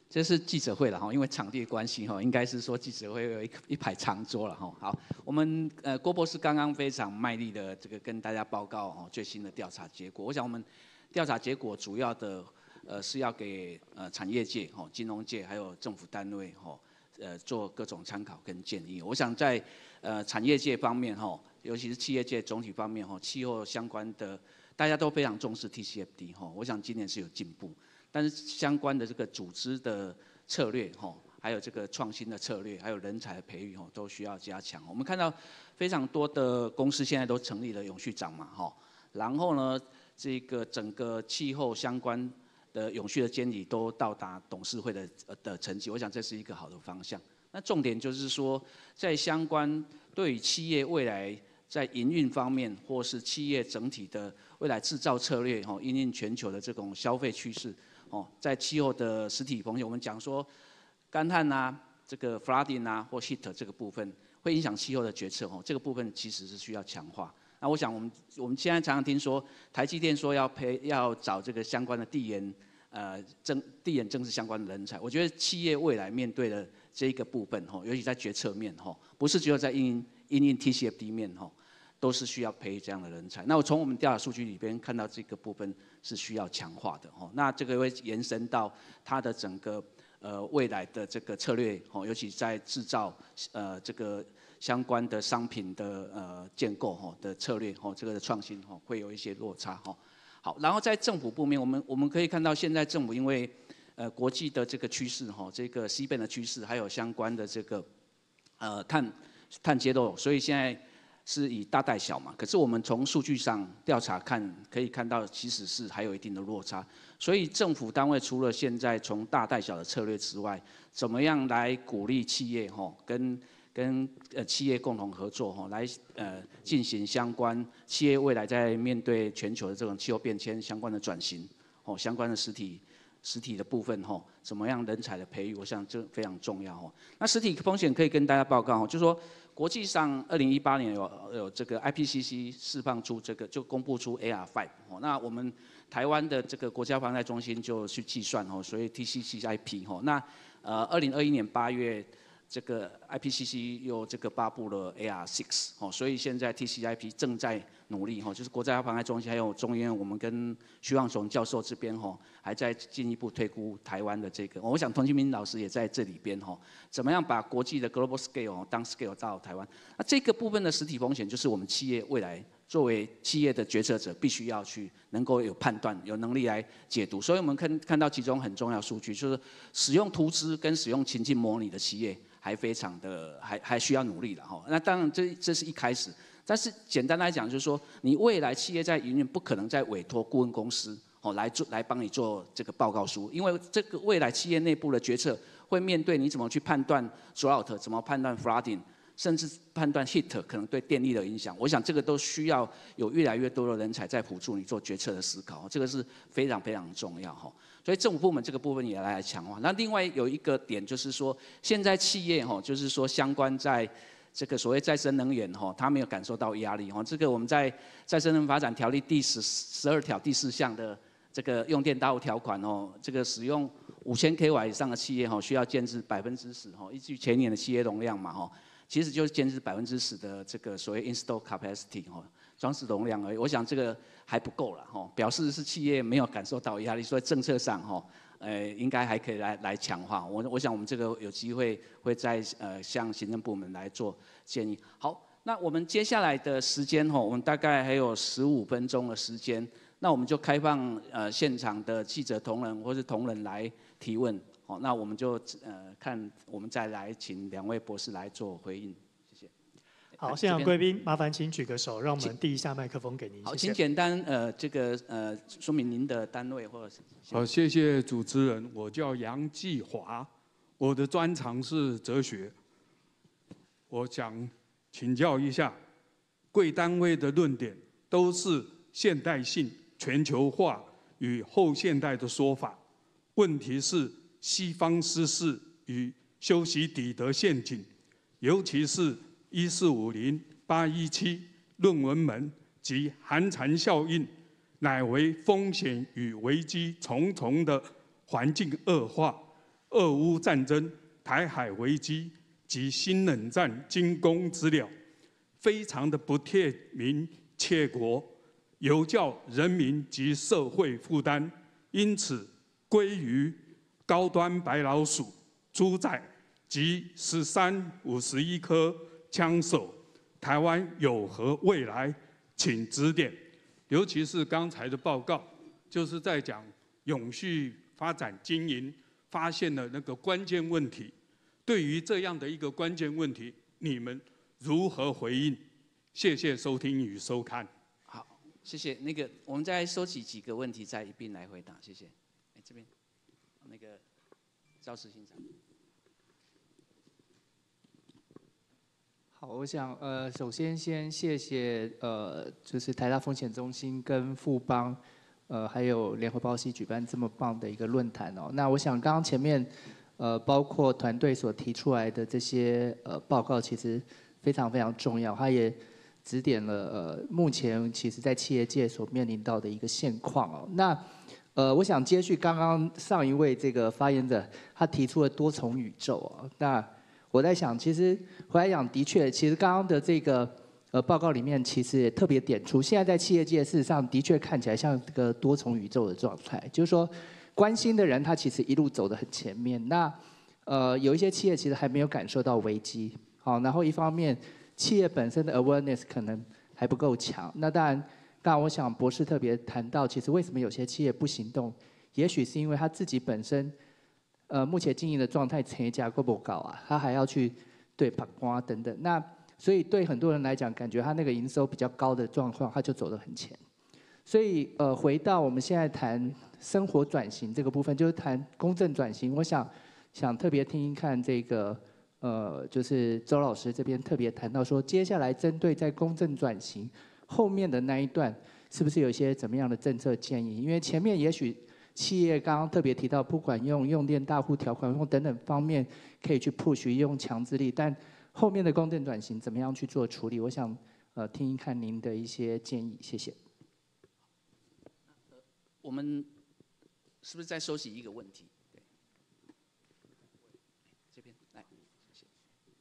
这是记者会了哈，因为场地的关系哈，应该是说记者会有一排长桌了哈。好，我们郭博士刚刚非常卖力的这个跟大家报告哦最新的调查结果。我想我们调查结果主要的是要给产业界、金融界还有政府单位做各种参考跟建议。我想在产业界方面尤其是企业界总体方面气候相关的大家都非常重视 TCFD 我想今年是有进步。但是相关的这个组织的策略还有这个创新的策略，还有人才的培育都需要加强。我们看到非常多的公司现在都成立了永续长嘛然后呢，这个整个气候相关的永续的监理都到达董事会的层级，我想这是一个好的方向。那重点就是说，在相关对于企业未来在营运方面，或是企业整体的未来制造策略因应全球的这种消费趋势。在气候的实体风险，我们讲说干旱啊、这个 flooding 啊或 heat 这个部分会影响气候的决策这个部分其实是需要强化。那我想我们现在常常听说台积电说要找这个相关的地缘政治相关的人才，我觉得企业未来面对的这一个部分尤其在决策面不是只有在因应 TCFD 面都是需要培育这样的人才。那我从我们调查数据里边看到这个部分是需要强化的那这个会延伸到它的整个未来的这个策略尤其在制造这个相关的商品的建构的策略这个的创新会有一些落差好，然后在政府部面，我们可以看到现在政府因为国际的这个趋势这个西边的趋势，还有相关的这个碳揭露，所以现在是以大带小嘛，可是我们从数据上调查可以看到，其实是还有一定的落差。所以政府单位除了现在从大带小的策略之外，怎么样来鼓励企业跟企业共同合作来进行相关企业未来在面对全球的这种气候变迁相关的转型相关的实体的部分怎么样人才的培育，我想这非常重要那实体风险可以跟大家报告就是说。国际上，2018年有这个 IPCC 释放出这个就公布出 AR5那我们台湾的这个国家防灾中心就去计算所以 TCCIP那2021年8月这个 IPCC 又这个发布了 AR6所以现在 TCCIP 正在努力就是国家防灾中心还有中研院我们跟徐望雄教授这边还在进一步推估台湾的这个，我想童清明老师也在这里边怎么样把国际的 global scale 当 scale 到台湾？那这个部分的实体风险就是我们企业未来作为企业的决策者，必须要去能够有判断、有能力来解读。所以我们看到其中很重要数据，就是使用图资跟使用情境模拟的企业还非常的还需要努力的那当然这是一开始，但是简单来讲就是说，你未来企业在营运不可能再委托顾问公司来帮你做这个报告书，因为这个未来企业内部的决策会面对你怎么去判断 drought， 怎么判断 flooding， 甚至判断 heat 可能对电力的影响。我想这个都需要有越来越多的人才在辅助你做决策的思考，这个是非常非常重要所以政府部门这个部分也来强化。那另外有一个点就是说，现在企业就是说相关在这个所谓再生能源它没有感受到压力这个我们在再生能源发展条例第12条第4项的这个用电大户条款这个使用5000 kW 以上的企业需要建置10%依据前年的企业容量嘛其实就是建置10%的这个所谓 install capacity 装置容量而已。我想这个还不够了表示是企业没有感受到压力，所以政策上应该还可以来强化。我想我们这个有机会会在向行政部门来做建议。好，那我们接下来的时间我们大概还有15分钟的时间。那我们就开放现场的记者同仁或是同仁来提问，那我们就看我们再来请2位博士来做回应，谢谢。 好，现场贵宾麻烦请举个手，让我们递一下麦克风给您。 好，请简单这个说明您的单位或者是。 好，谢谢主持人，我叫杨继华，我的专长是哲学。我想请教一下，贵单位的论点都是现代性、全球化与后现代的说法，问题是西方失事与修习底德陷阱，尤其是1450、817论文门及寒蝉效应，乃为风险与危机重重的环境恶化， 俄乌战争、台海危机及新冷战惊弓之鸟，非常的不贴民切国，有较人民及社会负担，因此归于高端白老鼠、猪仔及1351颗枪手，台湾有何未来？请指点。尤其是刚才的报告，就是在讲永续发展经营，发现了那个关键问题。对于这样的一个关键问题，你们如何回应？谢谢收听与收看。 好，谢谢。那个我们再收集几个问题，再一并来回答。谢谢。这边那个赵世新长。 好，我想首先先谢谢就是台大风险中心跟富邦还有联合报系举办这么棒的一个论坛哦。那我想刚刚前面包括团队所提出来的这些报告，其实非常非常重要，它也指点了目前其实在企业界所面临到的一个现况哦。那我想接续刚刚上一位这个发言者，他提出了多重宇宙哦。那我在想，其实回来讲，的确，其实刚刚的这个报告里面，其实也特别点出，现在在企业界事实上的确看起来像这个多重宇宙的状态，就是说，关心的人他其实一路走得很前面。那有一些企业其实还没有感受到危机，好，然后一方面企业本身的 awareness 可能还不够强。那当然，刚刚我想博士特别谈到，其实为什么有些企业不行动，也许是因为他自己本身。目前经营的状态成价够不高啊？他还要去对把关等等，那所以对很多人来讲，感觉他那个营收比较高的状况，他就走得很前。所以回到我们现在谈生活转型这个部分，就是谈公正转型。我想特别听听看这个就是周老师这边特别谈到说，接下来针对在公正转型后面的那一段，是不是有一些怎么样的政策建议？因为前面也许。企业刚刚特别提到，不管用电大户条款用等等方面，可以去 push 用强制力，但后面的公正转型怎么样去做处理？我想听一看您的一些建议，谢谢。 我们是不是再收集一个问题？对，这边来，谢谢。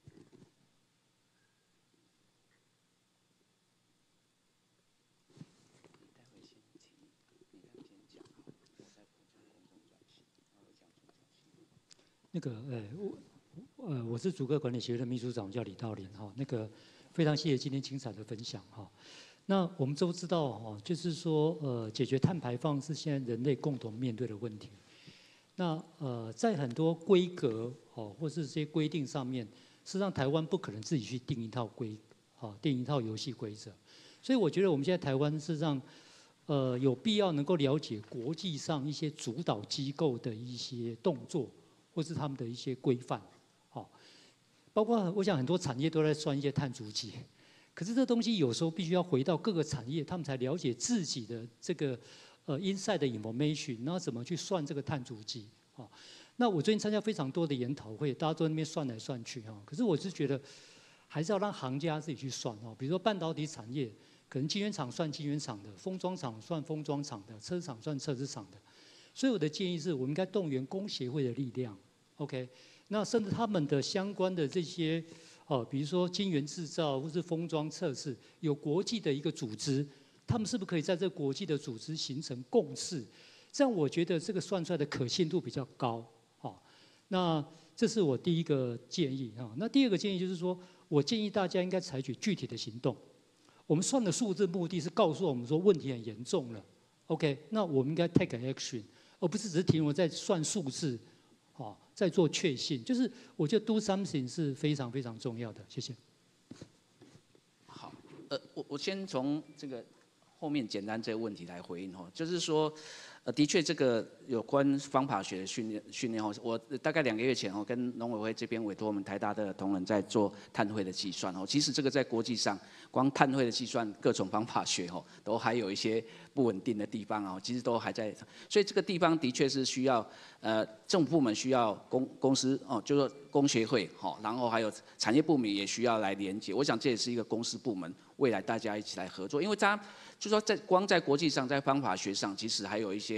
那个我是竹科管理协会的秘书长，我叫李道廉哈。那个非常谢谢今天精彩的分享哈。那我们都知道哈，就是说解决碳排放是现在人类共同面对的问题。那在很多规格或是这些规定上面，事实上台湾不可能自己去定一套定一套游戏规则。所以我觉得我们现在台湾事实上有必要能够了解国际上一些主导机构的一些动作。或是他们的一些规范，包括我想很多产业都在算一些碳足迹，可是这东西有时候必须要回到各个产业，他们才了解自己的这个inside 的 information， 然后怎么去算这个碳足迹。那我最近参加非常多的研讨会，大家都在那边算来算去可是我是觉得还是要让行家自己去算比如说半导体产业，可能晶圆厂算晶圆厂的，封装厂算封装厂的，车厂算车子厂的。所以我的建议是我们应该动员工协会的力量 ，OK？ 那甚至他们的相关的这些比如说晶圆制造或是封装测试，有国际的一个组织，他们是不是可以在这个国际的组织形成共识？这样我觉得这个算出来的可信度比较高。那这是我第一个建议那第二个建议就是说，我建议大家应该采取具体的行动。我们算的数字目的是告诉我们说问题很严重了 ，OK？ 那我们应该 take action。而不是只是停留在算数字，在做确信，就是我觉得 do something 是非常非常重要的。谢谢。 好，我先从这个后面简单这个问题来回应就是说，的确这个有关方法学的训练我大概2个月前跟农委会这边委托我们台大的同仁在做碳汇的计算其实这个在国际上，光碳汇的计算各种方法学都还有一些不稳定的地方其实都还在，所以这个地方的确是需要政府部门需要公司就是说工协会然后还有产业部门也需要来连结，我想这也是一个公司部门未来大家一起来合作，因为大家就说光在国际上在方法学上，其实还有一些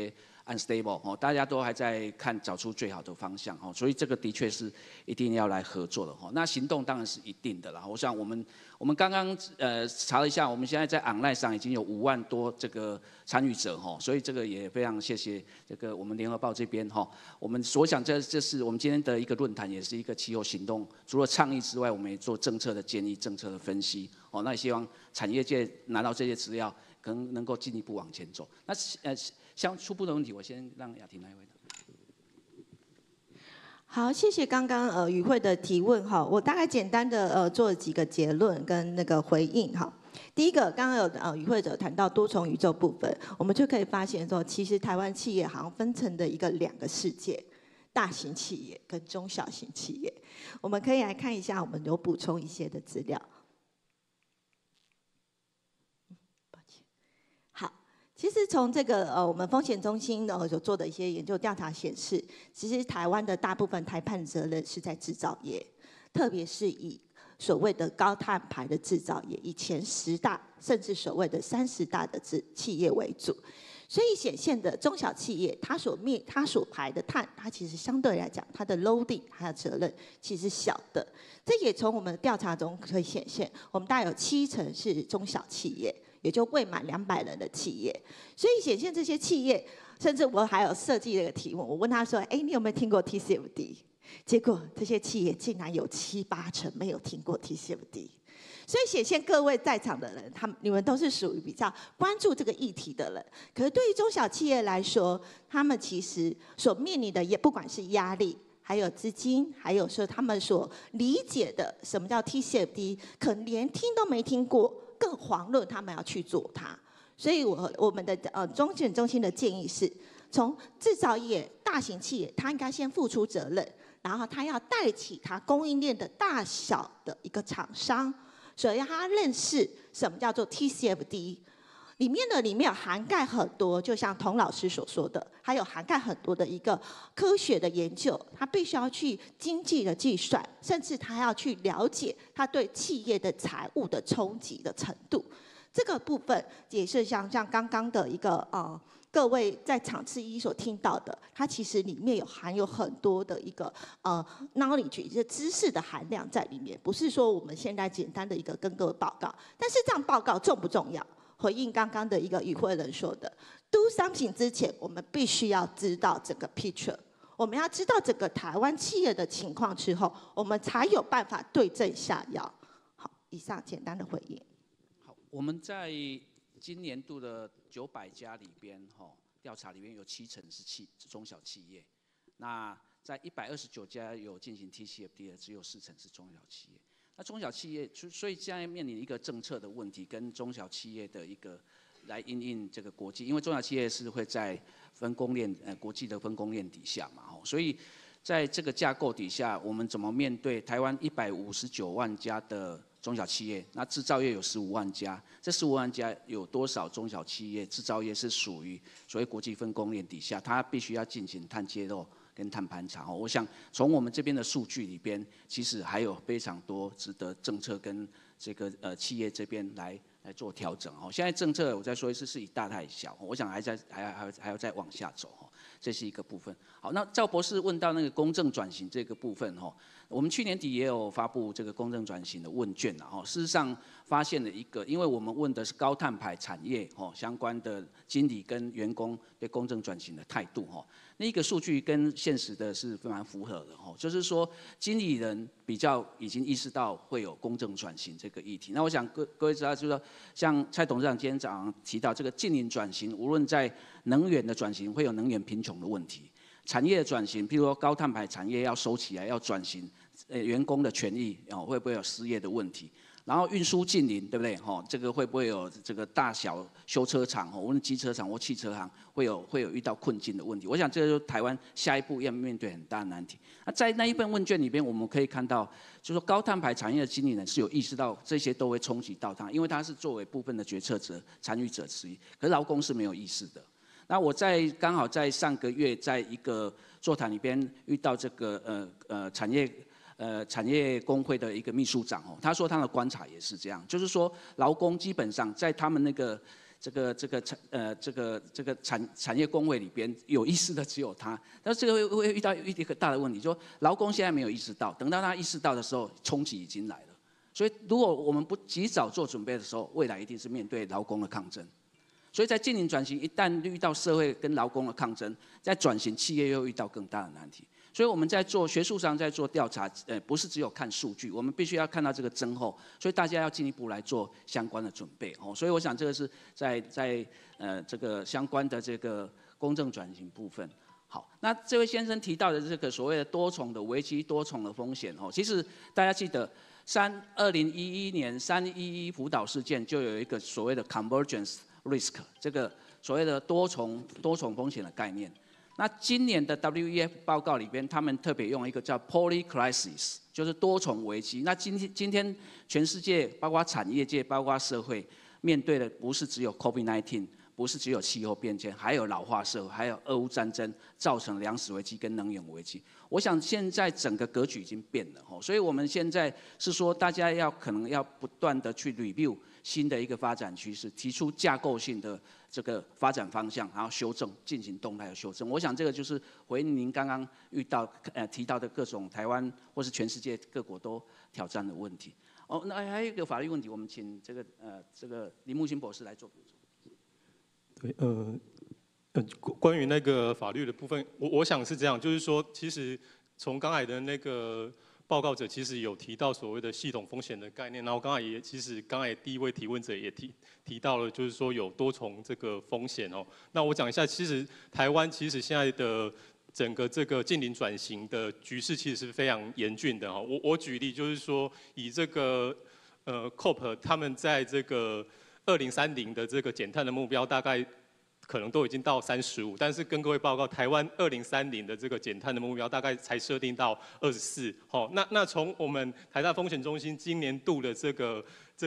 unstable 哦，大家都还在找出最好的方向哦，所以这个的确是一定要来合作的哦。那行动当然是一定的啦。我想我们刚刚查了一下，我们现在在 online 上已经有5万多这个参与者哈，所以这个也非常谢谢这个我们联合报这边哈。我们所想这是我们今天的一个论坛，也是一个气候行动，除了倡议之外，我们也做政策的建议、政策的分析哦。那也希望产业界拿到这些资料，可能够进一步往前走。那像初步的问题，我先让雅婷来回答。 好，谢谢刚刚与会的提问哈，我大概简单的做了几个结论跟那个回应哈。第一个，刚刚有与会者谈到多重宇宙部分，我们就可以发现说，其实台湾企业好像分成的2个世界，大型企业跟中小型企业。我们可以来看一下，我们有补充一些的资料。其实从这个我们风险中心所做的一些研究调查显示，其实台湾的大部分台判责任是在制造业，特别是以所谓的高碳排的制造业，以前10大甚至所谓的30大的企业为主。所以显现的中小企业，它所排的碳，它其实相对来讲，它的 loading 还有责任其实小的。这也从我们的调查中可以显现，我们大概有70%是中小企业。也就未满200人的企业，所以显现这些企业，甚至我还有设计了一个题目，我问他说：“哎，你有没有听过 TCFD？” 结果这些企业竟然有7、8成没有听过 TCFD。所以显现各位在场的人，你们都是属于比较关注这个议题的人。可是对于中小企业来说，他们其实所面临的也不管是压力，还有资金，还有说他们所理解的什么叫 TCFD， 可能连听都没听过。更遑论他们要去做它，所以我们的中心的建议是，从制造业大型企业，它应该先付出责任，然后它要带起它供应链的大小的一个厂商，所以让他认识什么叫做 TCFD， 里面有涵盖很多，就像童老师所说的，还有涵盖很多的一个科学的研究，他必须要去经济的计算，甚至他要去了解他对企业的财务的冲击的程度。这个部分也是像刚刚的一个各位在场次1所听到的，它其实里面含有很多的一个knowledge， 一些知识的含量在里面，不是说我们现在简单的一个跟各位报告。但是这样报告重不重要？回应刚刚的一个与会人说的 ，do something 之前，我们必须要知道整个 picture， 我们要知道整个台湾企业的情况之后，我们才有办法对症下药。好，以上简单的回应。 好，我们在今年度的900家里边，调查里面有70%是中小企业，那在129家有进行 TCFD 的，只有4成是中小企业。那中小企业，所以现在面临一个政策的问题，跟中小企业的一个来因应这个国际，因为中小企业是会在分工链国际的分工链底下嘛，所以在这个架构底下，我们怎么面对台湾159万家的中小企业？那制造业有15万家，这15万家有多少中小企业制造业是属于所谓国际分工链底下？它必须要进行碳揭露跟碳盘查。我想从我们这边的数据里边，其实还有非常多值得政策跟这个企业这边来做调整。现在政策我再说一次是以大太小，我想还要再往下走。这是一个部分。好，那赵博士问到那个公正转型这个部分我们去年底也有发布这个公正转型的问卷事实上发现了一个，因为我们问的是高碳排产业相关的经理跟员工对公正转型的态度那个数据跟现实的是蛮符合的就是说经理人比较已经意识到会有公正转型这个议题。那我想各位知道，就是说像蔡董事长今天早上提到这个净零转型，无论在能源的转型会有能源贫穷的问题，产业的转型，譬如说高碳排产业要收起来要转型，员工的权益会不会有失业的问题？然后运输近邻，对不对？这个会不会有这个大小修车厂无论机车厂或汽车行会有遇到困境的问题？我想这就是台湾下一步要面对很大的难题。那在那一份问卷里边，我们可以看到，就是说高碳排产业的经理人是有意识到这些都会冲击到他，因为他是作为部分的决策者、参与者之一。可是劳工是没有意识的。那我刚好在上个月在一个座谈里边遇到这个产业工会的一个秘书长他说他的观察也是这样，就是说劳工基本上在他们那个产业工会里边有意识的只有他，但是这个会遇到一个大的问题，说劳工现在没有意识到，等到他意识到的时候，冲击已经来了。所以如果我们不及早做准备的时候，未来一定是面对劳工的抗争。所以在近邻转型一旦遇到社会跟劳工的抗争，在转型企业又遇到更大的难题。所以我们在做学术上在做调查，不是只有看数据，我们必须要看到这个增厚，所以大家要进一步来做相关的准备哦。所以我想这个是在这个相关的这个公正转型部分。好，那这位先生提到的这个所谓的多重的危机、多重的风险哦，其实大家记得2011年311福岛事件就有一个所谓的 convergence risk 这个所谓的多重风险的概念。那今年的 WEF 报告里边，他们特别用一个叫 poly crisis， 就是多重危机。那今天全世界，包括产业界，包括社会，面对的不是只有 COVID-19， 不是只有气候变迁，还有老化社会，还有俄乌战争造成粮食危机跟能源危机。我想现在整个格局已经变了哦，所以我们现在是说，大家可能要不断的去 review 新的一个发展趋势，提出架构性的这个发展方向，然后修正，进行动态的修正。我想这个就是回应您刚刚提到的各种台湾或是全世界各国都挑战的问题。哦，那还有一个法律问题，我们请这个林木星博士来做补充。 对，关于那个法律的部分，我想是这样，就是说，其实从刚才的那个报告者其实有提到所谓的系统风险的概念，然后其实刚才第一位提问者也提到了，就是说有多重这个风险哦。那我讲一下，其实台湾其实现在的整个这个近邻转型的局势其实是非常严峻的哈。我举例就是说，以这个COP 他们在这个2030的这个减碳的目标大概可能都已经到35，但是跟各位报告，台湾2030的这个减碳的目标大概才设定到24。好，那从我们台大风险中心今年度的这个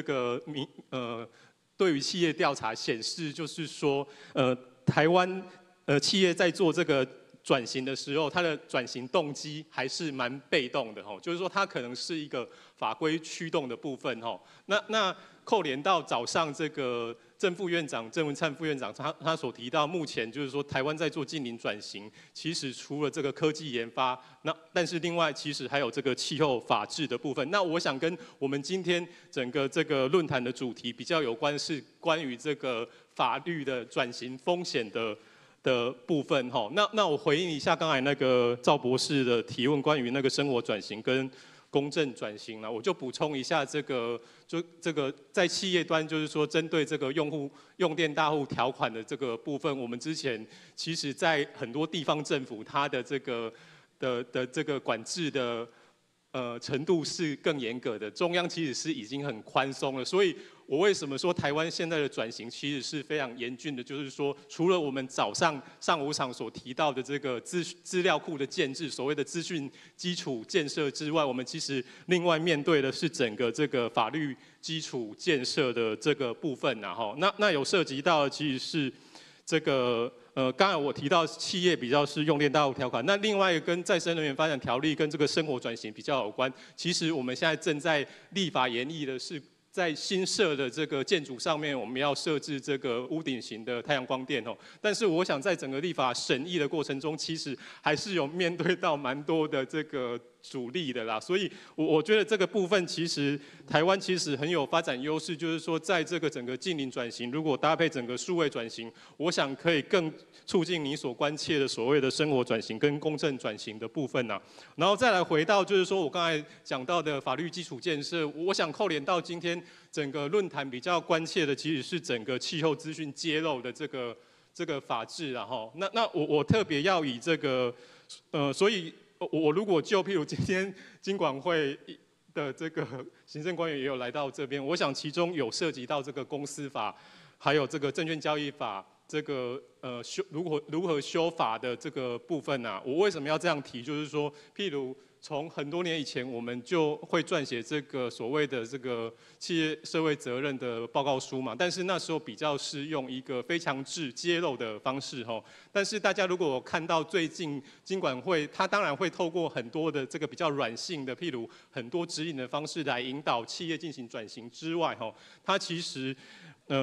对于企业调查显示，就是说台湾企业在做这个转型的时候，它的转型动机还是蛮被动的哈，就是说它可能是一个法规驱动的部分哈。那扣连到早上这个郑副院长郑文灿副院长他所提到，目前就是说台湾在做近邻转型，其实除了这个科技研发，但是另外其实还有这个气候法治的部分。那我想跟我们今天整个这个论坛的主题比较有关，是关于这个法律的转型风险的部分哈。那我回应一下刚才那个赵博士的提问，关于那个生活转型跟公正转型呢，我就补充一下这个在企业端，就是说针对这个用电大户条款的这个部分，我们之前其实在很多地方政府它的这个这个管制的程度是更严格的，中央其实是已经很宽松了，所以我为什么说台湾现在的转型其实是非常严峻的？就是说，除了我们早上上午场所提到的这个资料库的建制，所谓的资讯基础建设之外，我们其实另外面对的是整个这个法律基础建设的这个部分然后那有涉及到的其实是这个刚才我提到企业比较是用电大户条款，那另外一个跟再生能源发展条例跟这个生活转型比较有关。其实我们现在正在立法研议的是，在新设的这个建筑上面，我们要设置这个屋顶型的太阳光电哦。但是我想在整个立法审议的过程中，其实还是有面对到蛮多的这个阻力的啦。所以我觉得这个部分其实台湾其实很有发展优势，就是说在这个整个近邻转型，如果搭配整个数位转型，我想可以更促进你所关切的所谓的生活转型跟公正转型的部分呐。然后再来回到就是说我刚才讲到的法律基础建设，我想扣连到今天整个论坛比较关切的，其实是整个气候资讯揭露的这个法制然后那我特别要以这个所以我如果就譬如今天金管会的这个行政官员也有来到这边，我想其中有涉及到这个公司法，还有这个证券交易法。这个如何修法的这个部分啊，我为什么要这样提？就是说，譬如从很多年以前，我们就会撰写这个所谓的这个企业社会责任的报告书嘛，但是那时候比较是用一个非强制揭露的方式哈。但是大家如果看到最近金管会，它当然会透过很多的这个比较软性的，譬如很多指引的方式来引导企业进行转型之外哈，它其实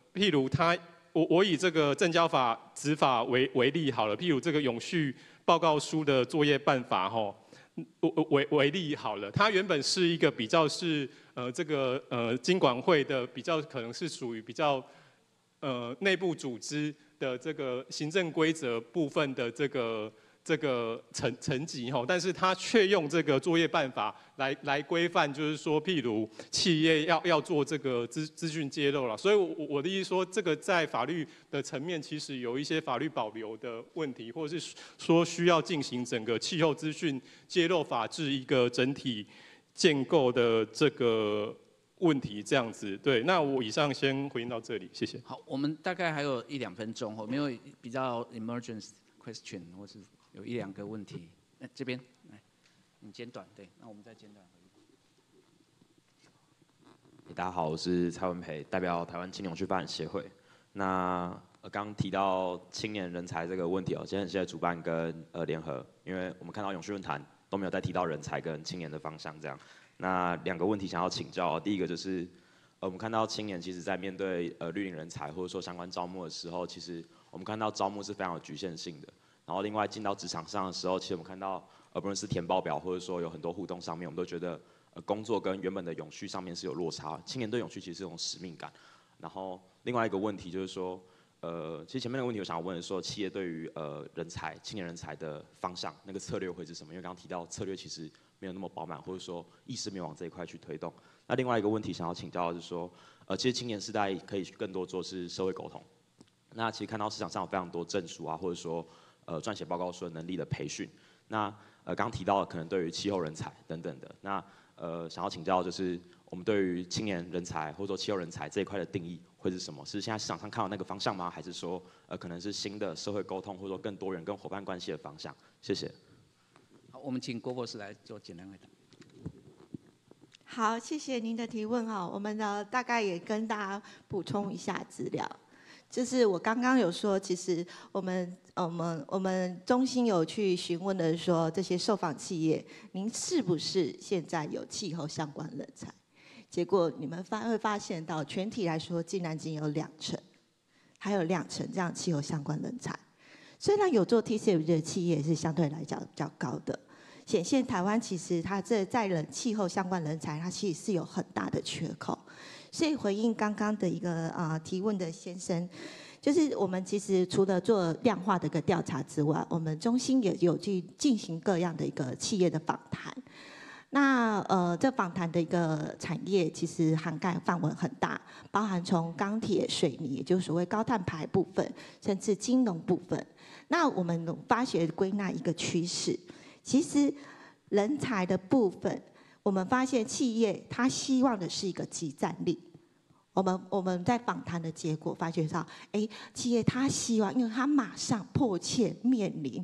譬如我以这个证交法执法为例好了，譬如这个永续报告书的作业办法为例好了，它原本是一个比较是金管会的比较可能是属于比较内部组织的这个行政规则部分的这个层级但是它却用这个作业办法来规范，就是说譬如企业要做这个资讯揭露了，所以我的意思说，这个在法律的层面其实有一些法律保留的问题，或者是说需要进行整个气候资讯揭露法制一个整体建构的这个问题，这样子。对，那我以上先回应到这里，谢谢。 好，我们大概还有1-2分钟，没有比较 emergency question 或是有1-2个问题。这边来，你简短，对，那我们再简短回应。 大家好，我是蔡文培，代表台湾青年永续发展协会。那刚提到青年人才这个问题今天很谢谢主办跟联合，因为我们看到永续论坛都没有再提到人才跟青年的方向这样。那2个问题想要请教，第一个就是我们看到青年其实在面对绿领人才或者说相关招募的时候，其实我们看到招募是非常有局限性的。然后另外进到职场上的时候，其实我们看到不论是填报表或者说有很多互动上面，我们都觉得工作跟原本的永续上面是有落差。青年对永续其实是一种使命感。然后另外一个问题就是说，其实前面的问题我想要问的是说，企业对于青年人才的方向那个策略会是什么？因为刚刚提到策略其实没有那么饱满，或者说意识没有往这一块去推动。那另外一个问题想要请教的是说，其实青年世代可以更多做是社会沟通。那其实看到市场上有非常多证书啊，或者说撰写报告书的能力的培训。那刚提到可能对于气候人才等等的，那想要请教就是我们对于青年人才或者说气候人才这一块的定义会是什么？是现在市场上看到那个方向吗？还是说可能是新的社会沟通或者说更多元跟伙伴关系的方向？谢谢。 好，我们请郭博士来做简单回答。 好，谢谢您的提问我们呢大概也跟大家补充一下资料。就是我刚刚有说，其实我们中心有去询问的说，这些受访企业，您是不是现在有气候相关人才？结果你们会发现到，全体来说，竟然仅有2成，还有2成这样气候相关人才。虽然有做 TCFD 的企业是相对来讲比较高的，显现台湾其实它在气候相关人才，它其实是有很大的缺口。所以回应刚刚的一个提问的先生，就是我们其实除了做量化的一个调查之外，我们中心也有去进行各样的一个企业的访谈。那这访谈的一个产业其实涵盖范围很大，包含从钢铁、水泥，也就是所谓高碳排部分，甚至金融部分。那我们发觉归纳一个趋势，其实人才的部分，我们发现企业它希望的是一个即战力。我们在访谈的结果发觉到，企业它希望，因为它马上迫切面临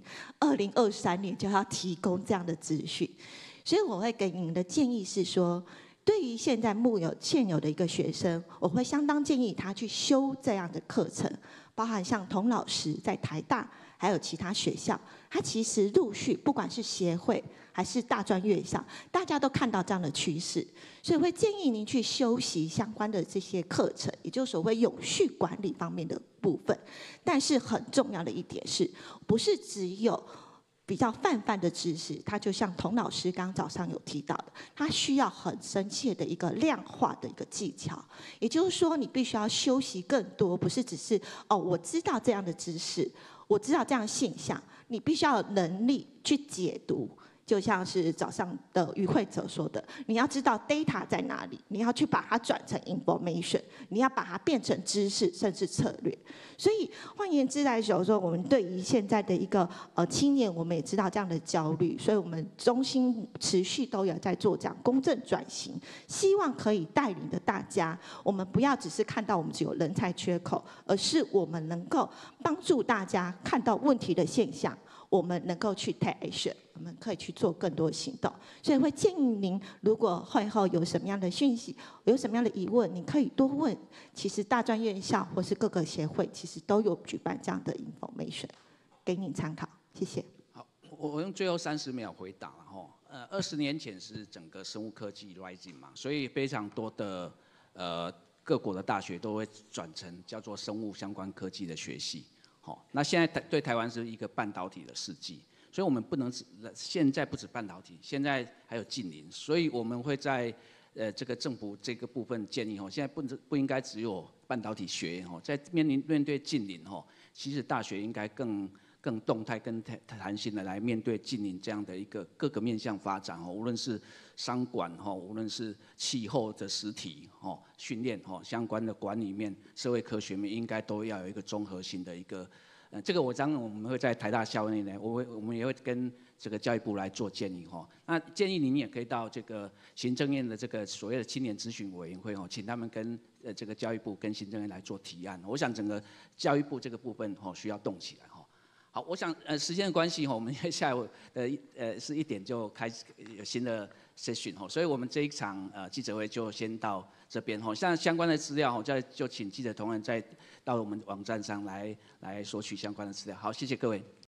2023年就要提供这样的资讯，所以我会给您的建议是说，对于现在现有的一个学生，我会相当建议他去修这样的课程，包含像童老师在台大，还有其他学校，他其实陆续不管是协会还是大专院校，大家都看到这样的趋势，所以会建议您去修习相关的这些课程，也就是所谓永续管理方面的部分。但是很重要的一点是，不是只有比较泛的知识，它就像童老师刚早上有提到的，它需要很深切的一个量化的一个技巧。也就是说，你必须要修习更多，不是只是我知道这样的知识，我知道这样的现象，你必须要有能力去解读。就像是早上的与会者说的，你要知道 data 在哪里，你要去把它转成 information， 你要把它变成知识甚至策略。所以换言之来说，我们对于现在的一个青年，我们也知道这样的焦虑，所以我们中心持续都有在做这样公正转型，希望可以带领着大家，我们不要只是看到我们只有人才缺口，而是我们能够帮助大家看到问题的现象，我们能够去 take action， 我们可以去做更多行动。所以会建议您，如果会后有什么样的讯息，有什么样的疑问，你可以多问。其实大专院校或是各个协会，其实都有举办这样的 information， 给你参考。谢谢。 好，我用最后30秒回答了20年前是整个生物科技 rising 嘛，所以非常多的各国的大学都会转成叫做生物相关科技的学系。好，那现在对台湾是一个半导体的世纪，所以我们不能现在不止半导体，现在还有近邻，所以我们会在这个政府这个部分建议现在不应该只有半导体学在面对近邻其实大学应该更动态、更弹性的来面对近邻这样的一个各个面向发展无论是商管无论是气候的实体训练相关的管理面、社会科学面，应该都要有一个综合性的一个。这个我们会在台大校内呢，我们也会跟这个教育部来做建议那建议您也可以到这个行政院的这个所谓的青年咨询委员会请他们跟这个教育部跟行政院来做提案。我想整个教育部这个部分需要动起来好，我想时间的关系我们下午是1点就开始有新的 session 所以我们这一场记者会就先到这边像相关的资料就请记者同仁再到我们网站上来索取相关的资料。好，谢谢各位。